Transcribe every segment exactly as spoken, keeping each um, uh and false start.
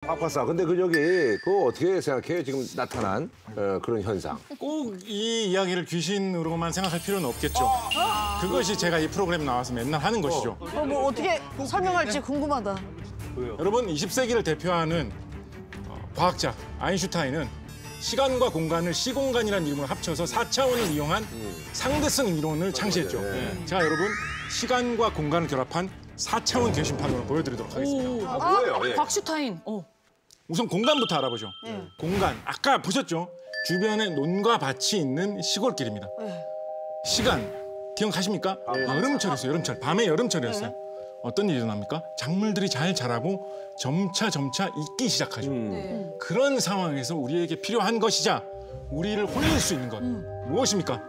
박박사, 근데 그 저기 그거 어떻게 생각해요? 지금 나타난 어, 그런 현상. 꼭 이 이야기를 귀신으로만 생각할 필요는 없겠죠. 그것이 제가 이 프로그램 나와서 맨날 하는 것이죠. 어, 뭐 어떻게 설명할지 궁금하다. 여러분, 이십 세기를 대표하는 어, 과학자 아인슈타인은 시간과 공간을 시공간이라는 이름으로 합쳐서 사 차원을 이용한 상대성 이론을 창시했죠. 네. 제가 여러분 시간과 공간을 결합한 사 차원 개심판으로 보여드리도록 하겠습니다. 아, 뭐예요? 예. 박슈타인. 어. 우선 공간부터 알아보죠. 네. 공간, 아까 보셨죠? 주변에 논과 밭이 있는 시골길입니다. 네. 시간, 기억하십니까? 여름철이었어요, 여름철. 밤에 여름철이었어요. 네. 어떤 일이 일어납니까? 작물들이 잘 자라고 점차 점차 익기 시작하죠. 네. 그런 상황에서 우리에게 필요한 것이자 우리를 홀릴 수 있는 것 무엇입니까?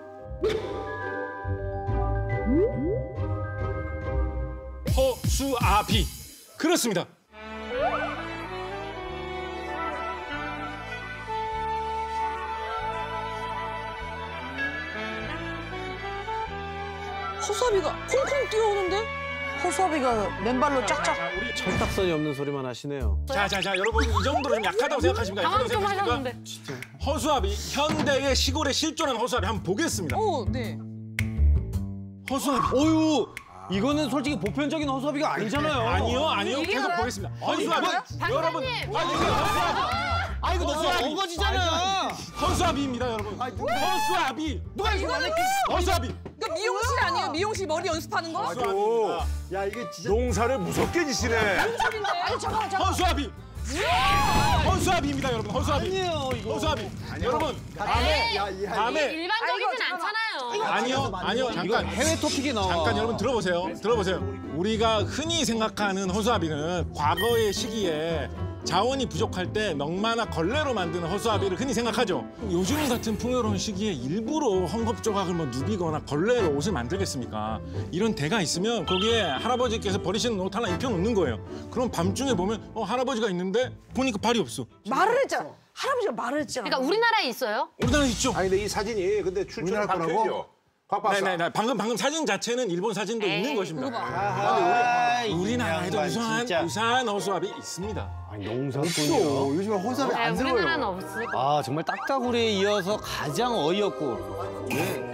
허수아비. 그렇습니다. 허수아비가 콩콩 뛰어오는데? 허수아비가 맨발로 쫙쫙. 철딱선이 없는 소리만 하시네요. 자, 자, 자, 여러분 이 정도로 좀 약하다고 생각하십니까? 방금 약하다고 좀 생각하십니까? 하셨는데. 허수아비, 현대의 시골에 실존한 허수아비 한번 보겠습니다. 오, 네. 허수아비. 어유, 이거는 솔직히 보편적인 허수아비가 아니잖아요. 아니요, 아니요. 이게 계속 알아요? 보겠습니다. 허수아비. 여러분, 아니, 이게 허수아비. 아, 이거 너무 허수아비. 어거지잖아. 허수아비입니다, 여러분. 허수아비. 누가 이거 말했 허수아비. 그러니까 미용실 아니에요? 미용실 머리 연습하는 거? 허수아비입니다. 야, 이게 진짜 농사를 무섭게 지시네. 아니 잠깐만 잠깐만. 허수아비. 허수아비입니다, 여러분. 허수아비. 아니에요, 이거. 허수아비. 여러분, 밤에 밤에 일반적이진 않잖아요. 아니요, 아니요. 이거 잠깐. 해외 토픽에 나와. 잠깐 여러분 들어보세요. 들어보세요. 우리가 흔히 생각하는 허수아비는 과거의 시기에 자원이 부족할 때 넝마나 걸레로 만드는 허수아비를 흔히 생각하죠. 요즘 같은 풍요로운 시기에 일부러 헝겊 조각을 뭐 누비거나 걸레로 옷을 만들겠습니까? 이런 대가 있으면 거기에 할아버지께서 버리시는 옷 하나 입혀놓는 거예요. 그럼 밤중에 보면 어 할아버지가 있는데 보니까 발이 없어. 말을 했잖아. 할아버지가 말을 했잖아. 그러니까 우리나라에 있어요? 우리나라에 있죠. 아니, 근데 이 사진이 근데 출처는 밝혀야죠. 박박사. 네네네. 방금 방금 사진 자체는 일본 사진도 에이, 있는 것입니다. 아, 우리, 우리나라에도 양반, 우수한 진짜. 우수한 허수아비 있습니다. 아니, 농사꾼이요. 요즘에 허수아비 네, 안 우리나라는 들어요. 없을 아, 정말 딱따구리에 이어서 가장 어이없고